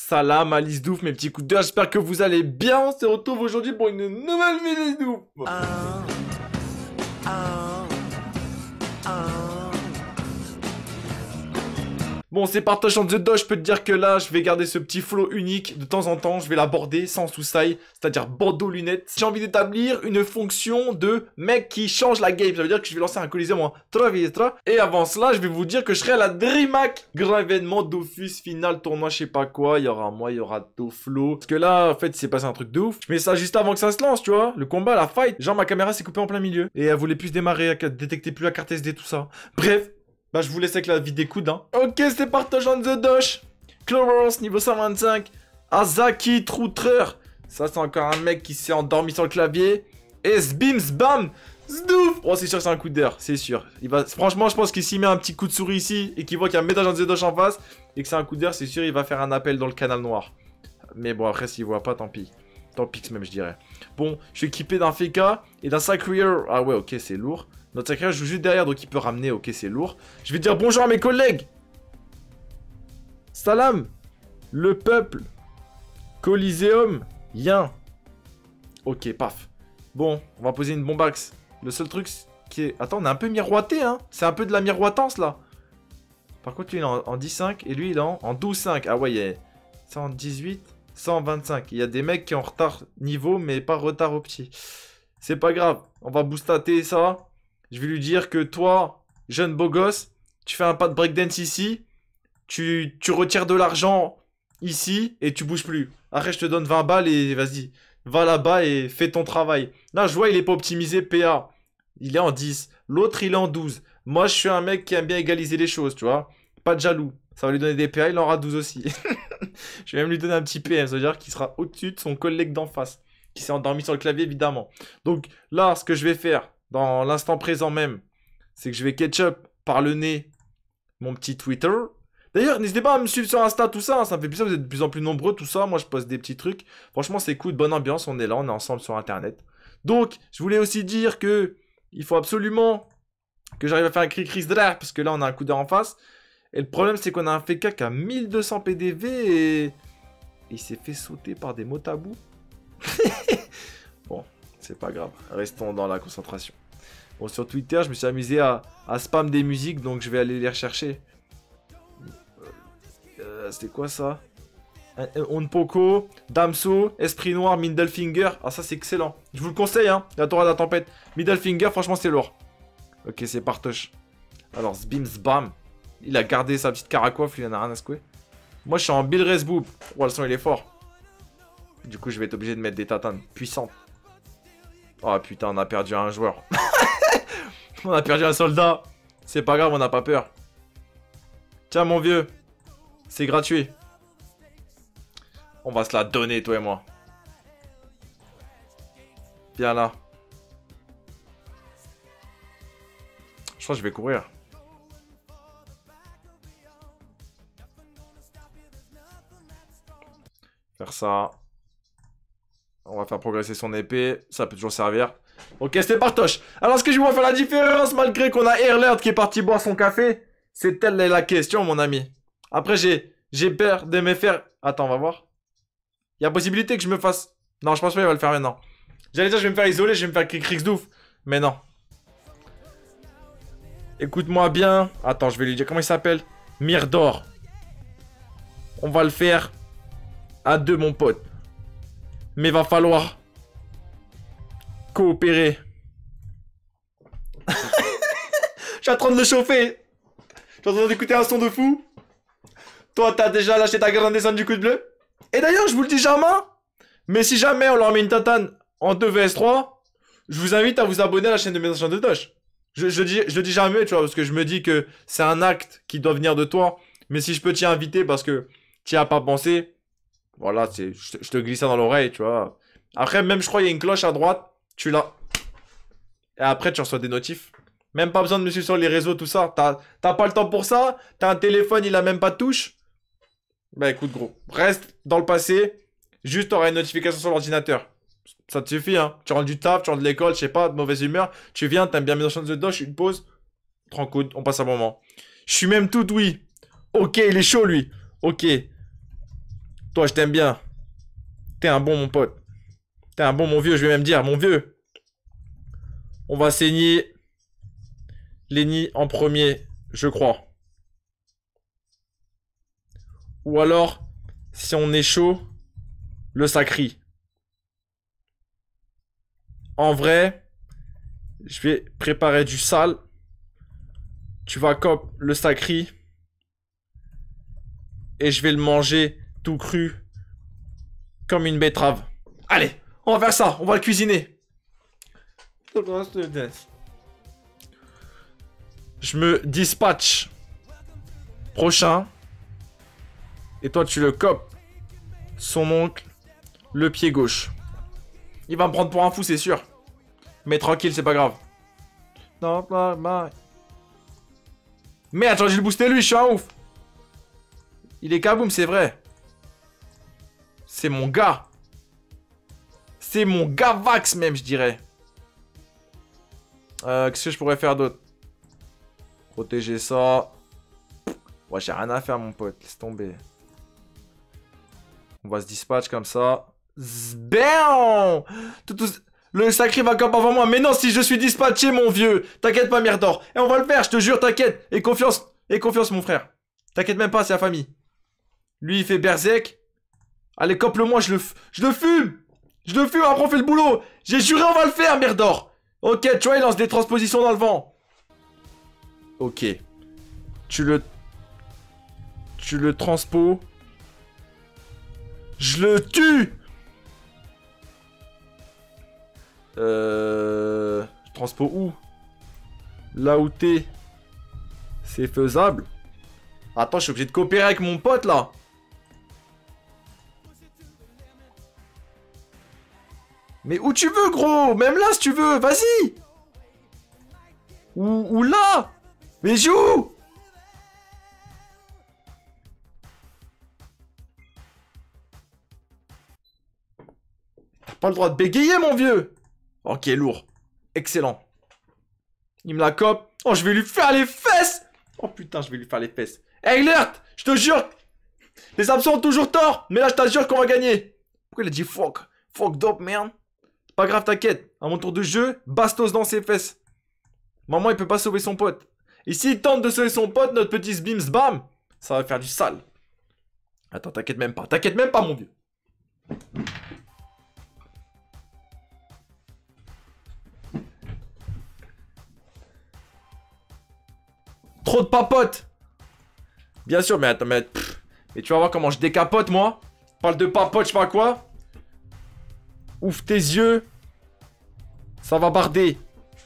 Salam Alice Douf, mes petits coups de cœur, j'espère que vous allez bien. On se retrouve aujourd'hui pour une nouvelle vidéo. Bon, c'est partage on the dodge, je peux te dire que là, je vais garder ce petit flow unique. De temps en temps, je vais l'aborder sans soussaille, c'est-à-dire bandeau lunettes. J'ai envie d'établir une fonction de mec qui change la game. Ça veut dire que je vais lancer un Coliseum en Travestra. Et avant cela, je vais vous dire que je serai à la DreamHack. Grand événement, Dofus, final, tournoi, je sais pas quoi. Il y aura moi, il y aura Doflo. Parce que là, en fait, il s'est passé un truc de ouf. Je mets ça juste avant que ça se lance, tu vois. Le combat, la fight. Genre, ma caméra s'est coupée en plein milieu. Et elle voulait plus démarrer, elle détectait plus la carte SD, tout ça. Bref. Bah je vous laisse avec la vie des coudes hein. Ok c'est partage on the dosh. Cloros niveau 125. Azaki Trouter. Ça c'est encore un mec qui s'est endormi sur le clavier. Et Sbims Bam Zdouf. Oh c'est sûr que c'est un coup d'air, c'est sûr. Il va... Franchement je pense qu'il s'y met un petit coup de souris ici. Et qu'il voit qu'il y a un métage on the dosh en face. Et que c'est un coup d'air, c'est sûr il va faire un appel dans le canal noir. Mais bon après s'il voit pas tant pis. Tant pis même je dirais. Bon je suis équipé d'un Feka et d'un Sacrier. Ah ouais ok c'est lourd. Notre Sacrier joue juste derrière, donc il peut ramener, ok, c'est lourd. Je vais dire bonjour à mes collègues. Salam. Le peuple. Coliseum. Yin. Ok, paf. Bon, on va poser une bombax. Le seul truc qui est... Attends, on est un peu miroité, hein. C'est un peu de la miroitance, là. Par contre, lui, il est en 10-5 et lui, il est en 12-5. Ah ouais, il est 118, 125. Il y a des mecs qui ont retard niveau, mais pas retard au petit. C'est pas grave. On va boostater ça. Je vais lui dire que toi, jeune beau gosse, tu fais un pas de breakdance ici, tu retires de l'argent ici et tu bouges plus. Après, je te donne 20 balles et vas-y, va là-bas et fais ton travail. Là, je vois, il est pas optimisé PA. Il est en 10. L'autre, il est en 12. Moi, je suis un mec qui aime bien égaliser les choses, tu vois. Pas de jaloux. Ça va lui donner des PA, il en aura 12 aussi. Je vais même lui donner un petit PM, ça veut dire qu'il sera au-dessus de son collègue d'en face, qui s'est endormi sur le clavier, évidemment. Donc là, ce que je vais faire... Dans l'instant présent même, c'est que je vais ketchup par le nez mon petit Twitter. D'ailleurs, n'hésitez pas à me suivre sur Insta, tout ça. Hein, ça me fait plaisir, vous êtes de plus en plus nombreux, tout ça. Moi, je poste des petits trucs. Franchement, c'est cool, bonne ambiance. On est là, on est ensemble sur Internet. Donc, je voulais aussi dire que il faut absolument que j'arrive à faire un cri-cri draft, parce que là, on a un coup d'heure en face. Et le problème, c'est qu'on a un FK qui a 1200 PDV et il s'est fait sauter par des mots tabous. Bon. C'est pas grave, restons dans la concentration. Bon, sur Twitter, je me suis amusé à spam des musiques, donc je vais aller les rechercher. C'était quoi ça? Onpoko, Damso, Esprit Noir, Middlefinger. Ah, ça c'est excellent. Je vous le conseille, hein. La Torah de la Tempête. Middlefinger, franchement, c'est lourd. Ok, c'est partoche. Alors, Zbims Bam. Il a gardé sa petite caracoiffe, lui, il en a rien à secouer. Moi, je suis en Bill Resboob. Oh, le son, il est fort. Du coup, je vais être obligé de mettre des tatanes puissantes. Oh putain, on a perdu un joueur. On a perdu un soldat. C'est pas grave, on n'a pas peur. Tiens mon vieux. C'est gratuit. On va se la donner, toi et moi. Viens là. Je crois que je vais courir. Faire ça. On va faire progresser son épée. Ça peut toujours servir. Ok, c'est partoche. Alors, est-ce que je vais faire la différence malgré qu'on a Erlerd qui est parti boire son café? C'est telle est la question, mon ami. Après, j'ai peur de me faire... Attends, on va voir. Il y a possibilité que je me fasse... Non, je pense pas qu'il va le faire maintenant. J'allais dire, je vais me faire isoler, je vais me faire Crix d'ouf. Mais non. Écoute-moi bien. Attends, je vais lui dire comment il s'appelle. Myrdor. On va le faire à deux, mon pote. Mais va falloir coopérer. Je suis en train de le chauffer. Je suis en train d'écouter un son de fou. Toi, t'as déjà lâché ta grande descente du coup de bleu. Et d'ailleurs, je vous le dis jamais. Mais si jamais on leur met une tatane en 2 vs3, je vous invite à vous abonner à la chaîne de Médecins de Tosh. Je le dis jamais, tu vois, parce que je me dis que c'est un acte qui doit venir de toi. Mais si je peux t'y inviter parce que t'y as pas pensé... Voilà, je te glisse ça dans l'oreille, tu vois. Après, même, je crois, il y a une cloche à droite. Tu l'as. Et après, tu reçois des notifs. Même pas besoin de me suivre sur les réseaux, tout ça. T'as pas le temps pour ça. T'as un téléphone, il a même pas de touche. Bah écoute, gros. Reste dans le passé. Juste, t'auras une notification sur l'ordinateur. Ça te suffit, hein. Tu rentres du taf, tu rentres de l'école, je sais pas, de mauvaise humeur. Tu viens, t'aimes bien Médecins de Tosh, une pause. Tranquille, on passe un moment. Je suis même tout oui. Ok, il est chaud, lui. Ok. Toi, je t'aime bien. T'es un bon, mon pote. T'es un bon, mon vieux, je vais même dire, mon vieux. On va saigner Lenny en premier, je crois. Ou alors, si on est chaud, le sacri. En vrai, je vais préparer du sale. Tu vas cop le sacri. Et je vais le manger tout cru. Comme une betterave. Allez, on va faire ça. On va le cuisiner. Je me dispatch. Prochain. Et toi, tu le copes. Son oncle. Le pied gauche. Il va me prendre pour un fou, c'est sûr. Mais tranquille, c'est pas grave. Non, non. Mais attends, j'ai le boosté lui, je suis un ouf. Il est kaboom, c'est vrai. C'est mon gars. C'est mon gars Vax même, je dirais. Qu'est-ce que je pourrais faire d'autre? Protéger ça. Ouais, j'ai rien à faire, mon pote. Laisse tomber. On va se dispatch comme ça. Bam! Le sacré va camp avant moi. Mais non, si je suis dispatché, mon vieux. T'inquiète pas, Mirdor. Et on va le faire, je te jure, t'inquiète. Et confiance, mon frère. T'inquiète même pas, c'est la famille. Lui, il fait berserk. Allez, cope-le-moi, je le fume. Je le fume, après on fait le boulot. J'ai juré, on va le faire, Mirdor. Ok, tu vois, il lance des transpositions dans le vent. Ok. Tu le transpos. Je le tue. Transpo où? Là où t'es. C'est faisable. Attends, je suis obligé de coopérer avec mon pote là. Mais où tu veux, gros? Même là, si tu veux, vas-y. Ou là. Mais joue. T'as pas le droit de bégayer, mon vieux. Ok, lourd. Excellent. Il me la cope. Oh, je vais lui faire les fesses. Oh putain, je vais lui faire les fesses. Hey, Eilert, je te jure. Les absents ont toujours tort. Mais là, je t'assure qu'on va gagner. Pourquoi il a dit fuck? Fuck up, merde. Pas grave, t'inquiète. À mon tour de jeu, bastos dans ses fesses. Maman, il peut pas sauver son pote. Et s'il tente de sauver son pote, notre petit Sbims Bam, ça va faire du sale. Attends, t'inquiète même pas. T'inquiète même pas, mon vieux. Trop de papote. Bien sûr, mais attends, mais tu vas voir comment je décapote, moi. Parle de papote, je sais pas quoi. Ouvre tes yeux. Ça va barder.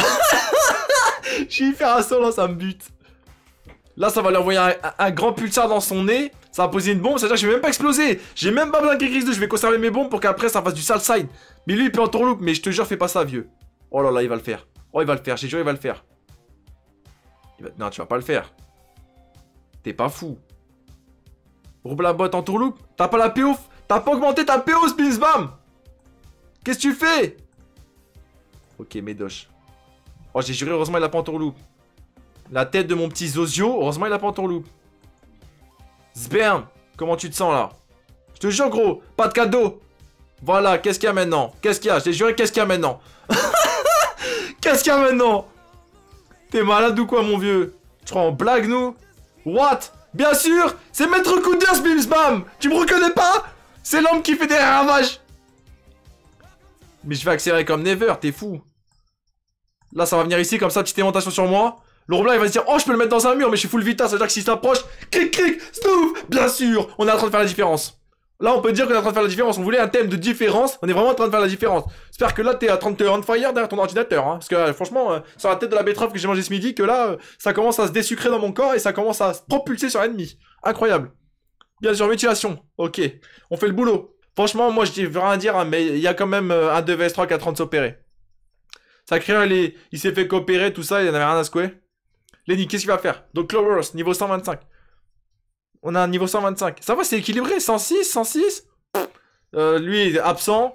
J'ai fait un solo, ça me bute. Là, ça va lui envoyer un grand pulsar dans son nez. Ça va poser une bombe, c'est-à-dire que je vais même pas exploser. J'ai même pas besoin de Gris 2, je vais conserver mes bombes pour qu'après ça fasse du sale side. Mais lui, il peut en tourloupe, mais je te jure, fais pas ça, vieux. Oh là là, il va le faire. Oh, il va le faire, j'ai juré, il va le faire. Non, tu vas pas le faire. T'es pas fou. Roule la botte en tourloupe. T'as pas la PO. T'as pas augmenté ta PO, Spins Bam. Qu'est-ce que tu fais? Ok, Médoche. Oh, j'ai juré, heureusement, il a pas en tourloupe. La tête de mon petit Zozio, heureusement, il a pas en tourloupe. Sperm, comment tu te sens là? Je te jure, gros, pas de cadeau. Voilà, qu'est-ce qu'il y a maintenant? Qu'est-ce qu'il y a? J'ai juré, qu'est-ce qu'il y a maintenant? Qu'est-ce qu'il y a maintenant? T'es malade ou quoi, mon vieux? Tu crois en blague, nous? What? Bien sûr, c'est Maître Couder, Sbims Bam. Tu me reconnais pas? C'est l'homme qui fait des ravages. Mais je vais accélérer comme never, t'es fou. Là, ça va venir ici, comme ça, petite aimantation sur moi. Le Roblan, il va se dire, oh, je peux le mettre dans un mur, mais je suis full vita, ça veut dire que s'il s'approche, cric, cric, stouff, bien sûr, on est en train de faire la différence. Là, on peut dire qu'on est en train de faire la différence. On voulait un thème de différence, on est vraiment en train de faire la différence. J'espère que là, t'es à 30 on fire derrière ton ordinateur, hein. Parce que, franchement, sur la tête de la betterave que j'ai mangé ce midi, que là, ça commence à se désucrer dans mon corps et ça commence à se propulser sur l'ennemi. Incroyable. Bien sûr, mutilation. Ok, on fait le boulot. Franchement, moi, je veux rien dire, hein, mais il y a quand même un 2vs3 qui est en train de s'opérer. Sacré, il s'est fait coopérer, tout ça, il y en avait rien à secouer. Lenny, qu'est-ce qu'il va faire? Donc, Clovers, niveau 125. On a un niveau 125. Ça va, c'est équilibré. 106, 106. Lui, il est absent.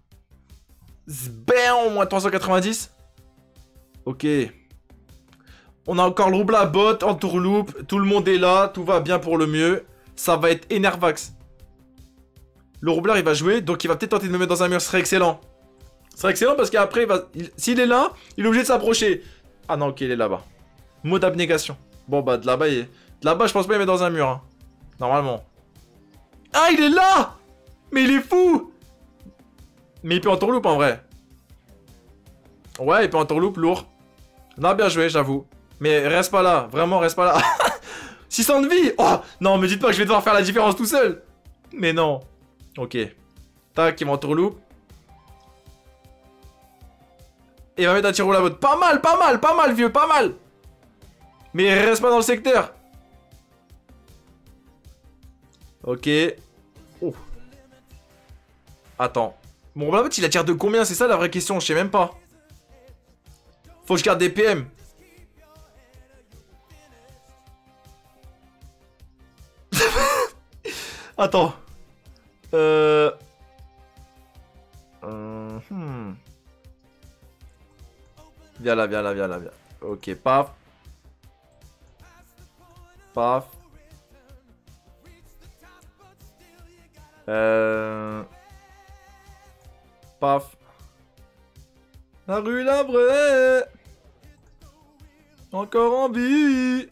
Bam, moins 390. Ok. On a encore le Roubla bot en tourloupe. Tout le monde est là. Tout va bien pour le mieux. Ça va être Enervax. Le roublard il va jouer, donc il va peut-être tenter de me mettre dans un mur, ce serait excellent. Ce serait excellent parce qu'après, s'il est là, il est obligé de s'approcher. Ah non, ok, il est là-bas. Mot d'abnégation. Bon bah, de là-bas, je pense pas il met dans un mur. Hein. Normalement. Ah, il est là! Mais il est fou! Mais il peut entourloupe en vrai. Ouais, il peut entourloupe, lourd. Non, bien joué, j'avoue. Mais reste pas là, vraiment reste pas là. 600 de vie! Oh! Non, me dites pas que je vais devoir faire la différence tout seul! Mais non. Ok. Tac, il m'entourloupe. Et il va mettre un tir au labo. Pas mal, vieux, pas mal! Mais reste pas dans le secteur. Ok. Oh. Attends. Bon, bah, en fait, il attire de combien? C'est ça la vraie question, je sais même pas. Faut que je garde des PM. Attends. Viens là. Ok, paf. Paf. Paf. La rue Labré. Encore en vie.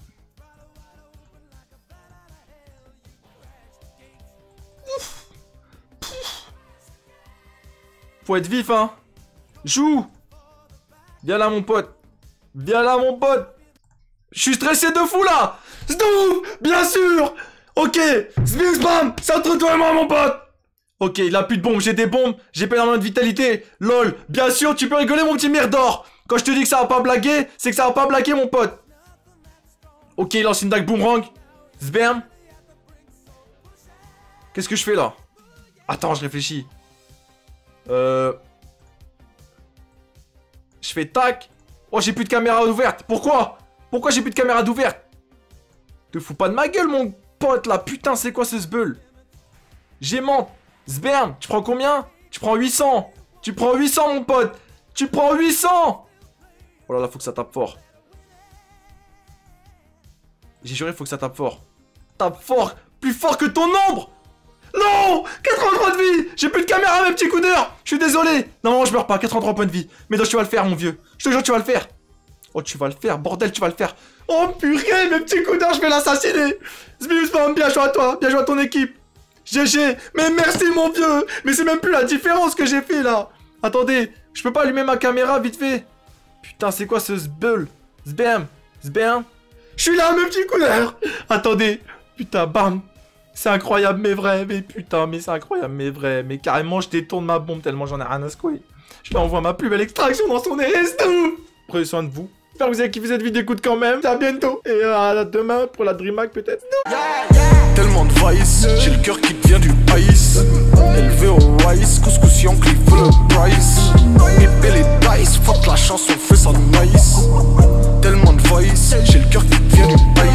Faut être vif, hein. Joue. Viens là, mon pote. Viens là, mon pote. Je suis stressé de fou, là. Sdouf, bien sûr. Ok. Zbing bam. C'est entre toi et moi, mon pote. Ok, il a plus de bombes. J'ai des bombes. J'ai pas énormément de vitalité. Lol. Bien sûr, tu peux rigoler, mon petit merdor. Quand je te dis que ça va pas blaguer, c'est que ça va pas blaguer, mon pote. Ok, il lance une dague boomerang. Sperm. Qu'est-ce que je fais, là? Attends, je réfléchis. Je fais tac. Oh, j'ai plus de caméra ouverte. Pourquoi? Pourquoi j'ai plus de caméra d'ouverte? Te fous pas de ma gueule, mon pote, là. Putain, c'est quoi ce sbeul? J'aimante. Sbern, tu prends combien? Tu prends 800. Tu prends 800, mon pote. Tu prends 800. Oh là là, faut que ça tape fort. J'ai juré, faut que ça tape fort. Tape fort. Plus fort que ton ombre. Non, 83 de vie. J'ai plus de caméra, mes petits coudeurs. Je suis désolé. Non, je meurs pas, 83 points de vie. Mais non, tu vas le faire, mon vieux. Je te jure, tu vas le faire. Oh, tu vas le faire, bordel, tu vas le faire. Oh, purée, mes petits coudeurs, je vais l'assassiner. Zbim, bien joué à toi. Bien joué à ton équipe. GG. Mais merci, mon vieux. Mais c'est même plus la différence que j'ai fait, là. Attendez, je peux pas allumer ma caméra, vite fait. Putain, c'est quoi ce sbeul? Sbam. Je suis là, mes petits coudeurs. Attendez. Putain, bam. C'est incroyable, mais vrai. Mais putain, mais c'est incroyable, mais vrai. Mais carrément, je détourne ma bombe tellement j'en ai rien à secouer. Je lui envoie ma plus belle extraction dans son RS2. Prenez soin de vous. J'espère que vous avez kiffé cette vidéo, écoute quand même. À bientôt. Et à demain pour la DreamHack, peut-être. Tellement de vice, j'ai le cœur qui devient du ice. Élevé au rice, couscous Yankee, full of price. Épée les dice, fuck la chanson, fait ça nice. Tellement de vice, j'ai le cœur qui devient du ice.